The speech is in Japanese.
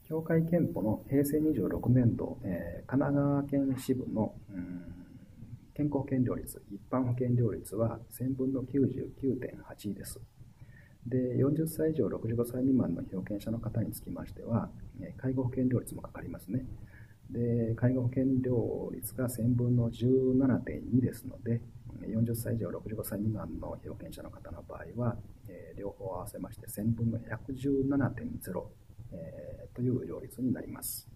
協会憲法の平成26年度、神奈川県支部の、健康保険料率、一般保険料率は1000分の99.8です。で、40歳以上65歳未満の被保険者の方につきましては、介護保険料率もかかりますね。で、介護保険料率が1000分の17.2ですので、40歳以上65歳未満の被保険者の方の場合は、両方合わせまして1000分の117.0、という料率になります。